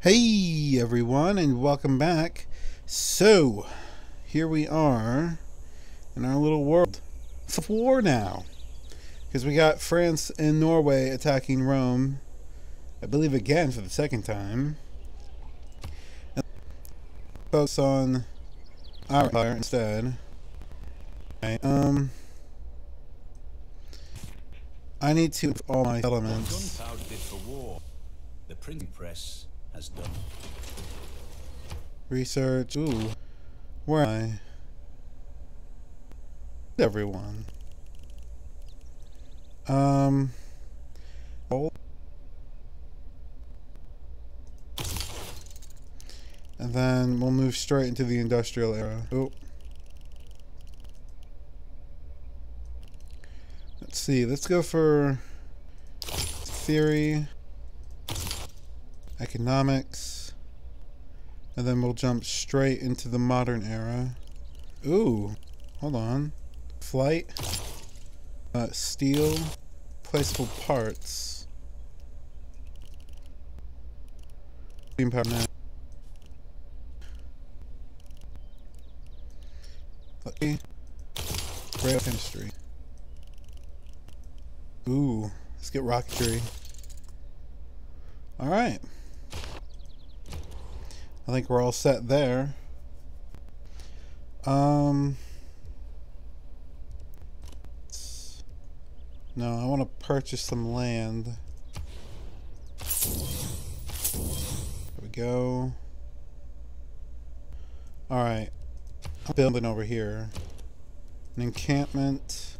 Hey everyone, and welcome back. So, here we are in our little world of war now. Because we got France and Norway attacking Rome, I believe again for the second time. And focus on our empire instead. Okay, I need to move all my elements. Gunpowder bid for war. The printing press has done. Research. Ooh. Where am I? Everyone. Oh. And then we'll move straight into the industrial era. Oh. Let's see. Let's go for theory, economics, and then we'll jump straight into the modern era. Ooh, hold on. Flight, steel, placeable parts. Steam power now. Okay. Rail chemistry. Ooh, let's get rocketry. Alright. I think we're all set there. No, I want to purchase some land. There we go. Alright. I'm building over here. An encampment.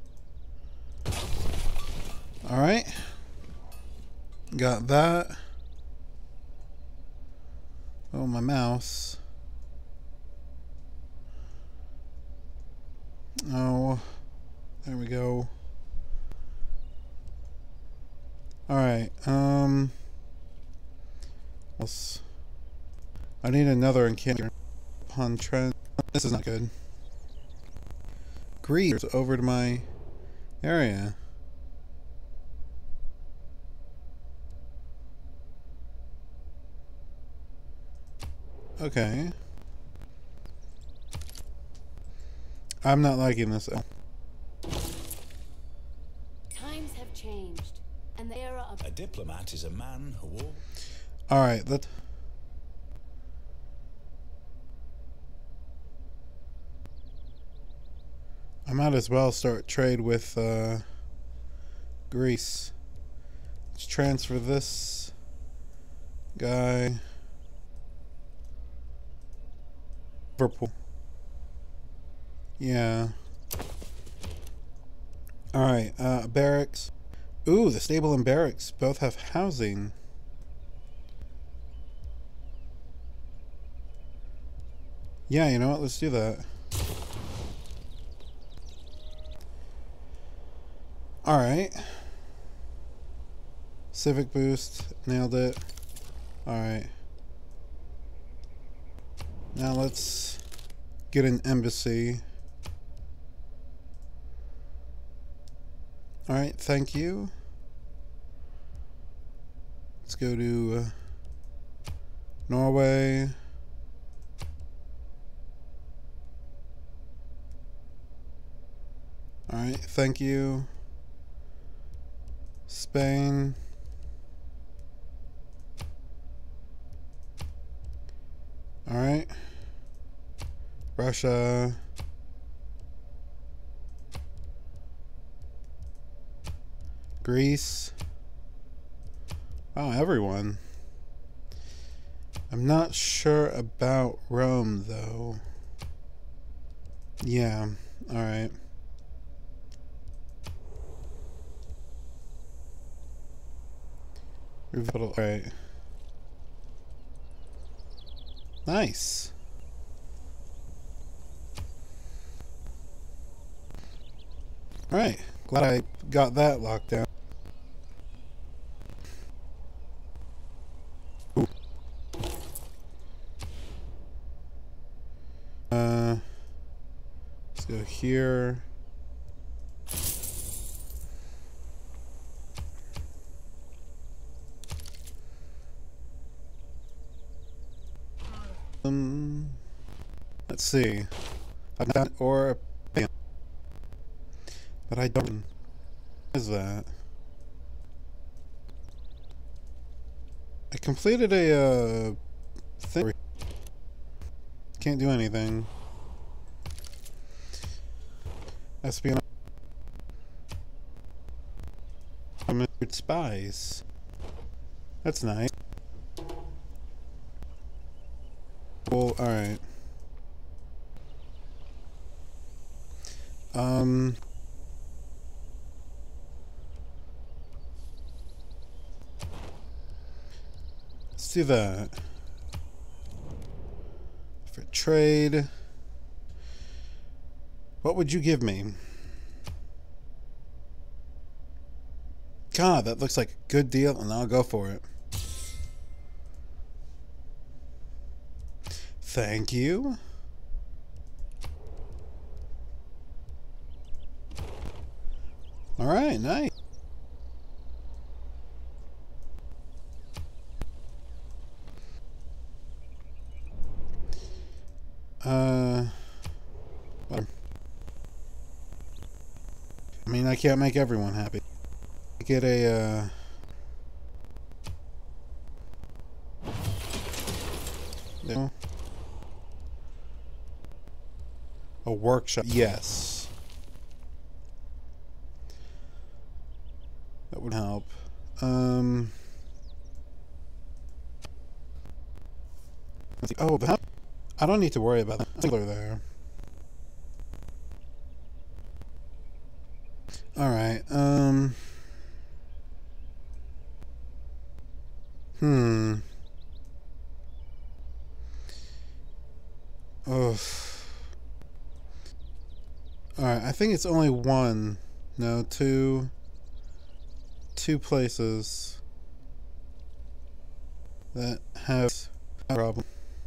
Alright. Got that. Oh, my mouse. Oh, there we go. Alright, I need another encampment upon trend. This is not good. Greece over to my area. Okay. I'm not liking this. Times have changed, and the era of A diplomat is a man who will... Alright, I might as well start trade with Greece. Let's transfer this guy. Liverpool. Yeah. Alright, barracks. Ooh, the stable and barracks both have housing. Yeah, you know what? Let's do that. Alright. Civic boost. Nailed it. Alright. Now let's get an embassy. Alright, thank you. Let's go to Norway. Alright, thank you. Spain. Alright. Russia. Greece. Oh, everyone. I'm not sure about Rome, though. Yeah, alright. Alright. Nice. Alright. Glad I got that locked down. Ooh. Let's go here. Let's see. Or a, but I don't. What is that? I completed a thing. Can't do anything. Espionage. Spies. That's nice. Well, alright. Let's do that. For trade. What would you give me? God, that looks like a good deal, and I'll go for it. Thank you. Alright, nice. Well, I mean, I can't make everyone happy. Get a, a workshop. Yes. That would help. Oh, I don't need to worry about that. There. Alright, Oh. Alright, I think it's only one. No, two places that have a problem.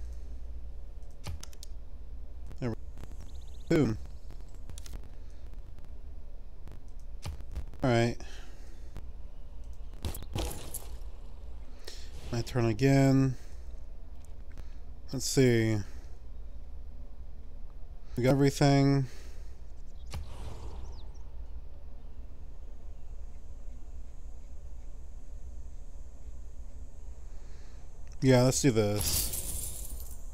There we go. Boom. Alright. My turn again. Let's see. We got everything. Yeah, let's do this.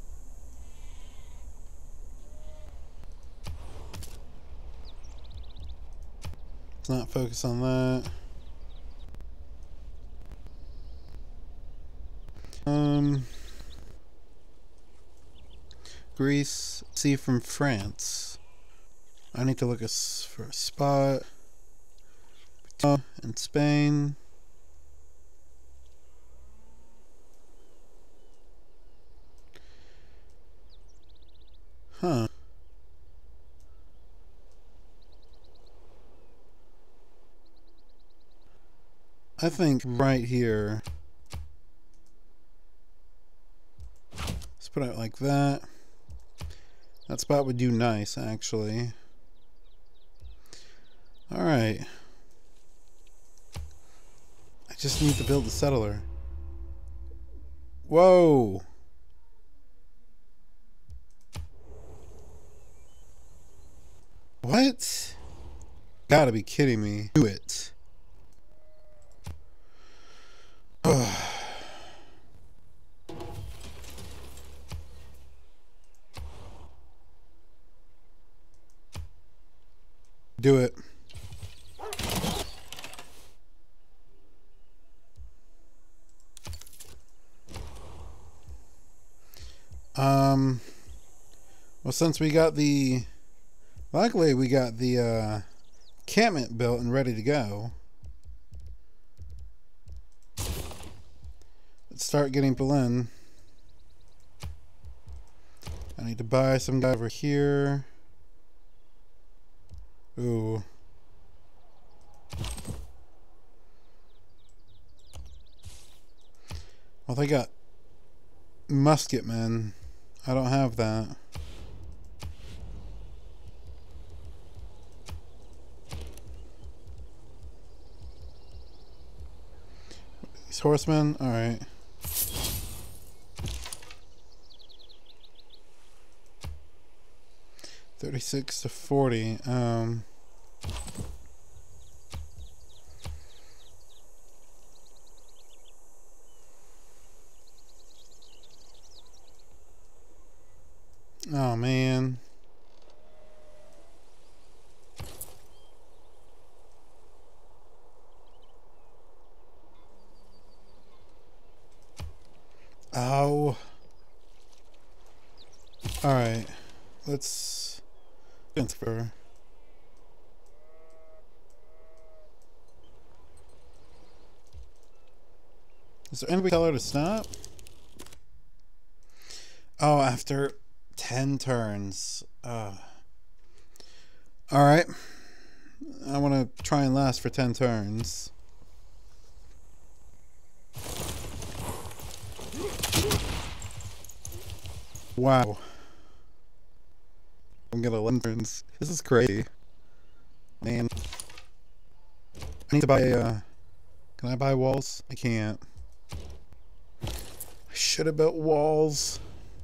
Let's not focus on that. Greece, see from France. I need to look for a spot. In Spain. Huh. I think right here. Let's put it like that. That spot would do nice, actually. Alright. I just need to build a settler. Whoa! What? Gotta be kidding me. Do it. Ugh. Do it. Well, since we got the... Luckily, we got the encampment built and ready to go. Let's start getting people in. I need to buy some guy over here. Ooh. Well, they got musket men. I don't have that. These horsemen? Alright. 36 to 40. Oh man. Oh. Alright. Let's transfer. Is there anybody tell her to stop? Oh, after 10 turns. Alright. I want to try and last for 10 turns. Wow. I'm gonna 11 turns. This is crazy. Man. I need to buy can I buy walls? I can't. I should have built walls.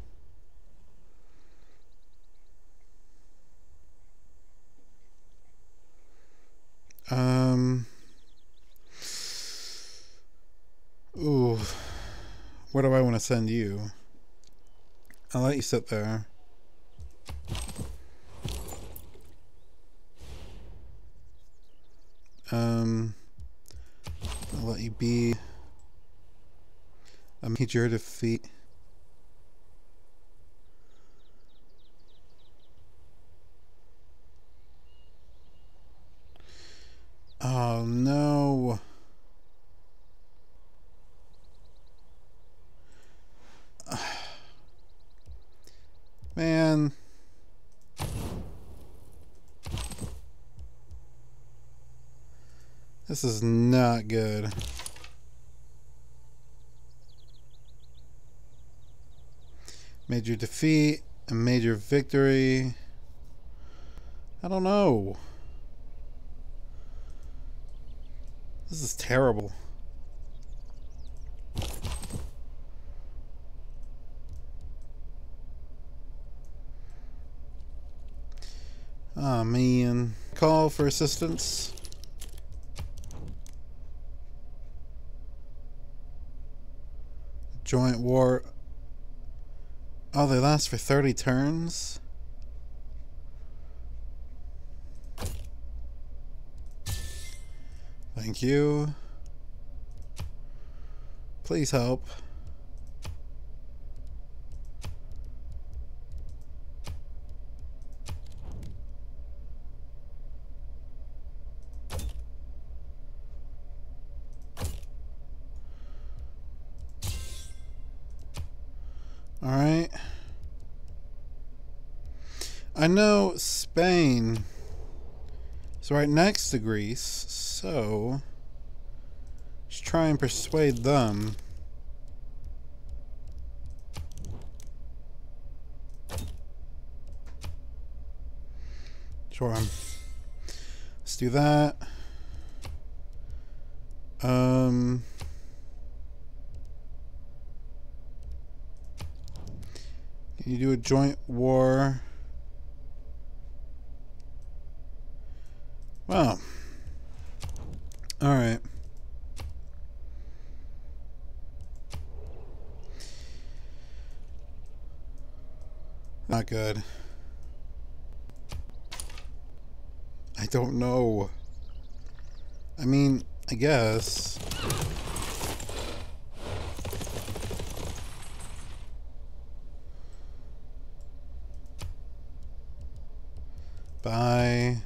Ooh. Where do I want to send you? I'll let you sit there. I'll let you be a major defeat. Oh no. Man. This is not good. Major defeat, a major victory. I don't know. This is terrible. Oh man. Call for assistance. Joint war. Oh, they last for 30 turns? Thank you. Please help. Alright. I know Spain is right next to Greece, so let's try and persuade them. Sure. Let's do that. Can you do a joint war? Wow. Alright. Not good. I don't know. I mean, I guess. Bye.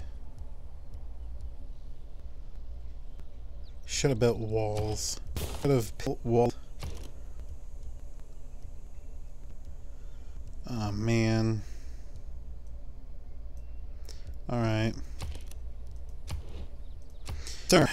Should have built walls. Could have built walls. Oh man. Alright. Sir.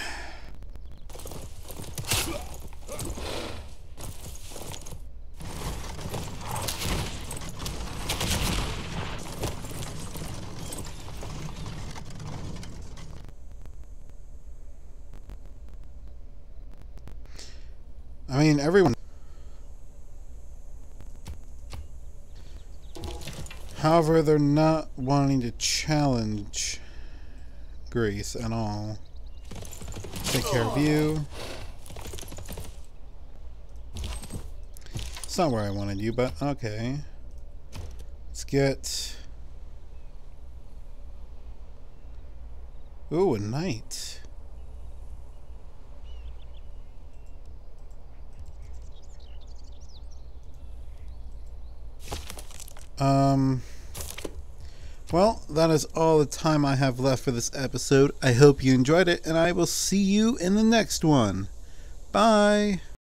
I mean, everyone. However, they're not wanting to challenge Grace at all. Take care of you. It's not where I wanted you, but okay. Let's get... Ooh, a knight. Well, that is all the time I have left for this episode. I hope you enjoyed it, and I will see you in the next one. Bye!